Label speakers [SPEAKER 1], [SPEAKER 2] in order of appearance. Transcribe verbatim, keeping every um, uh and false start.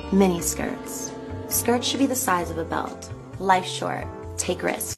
[SPEAKER 1] Mini skirts. Skirts should be the size of a belt. Life's short. Take risks.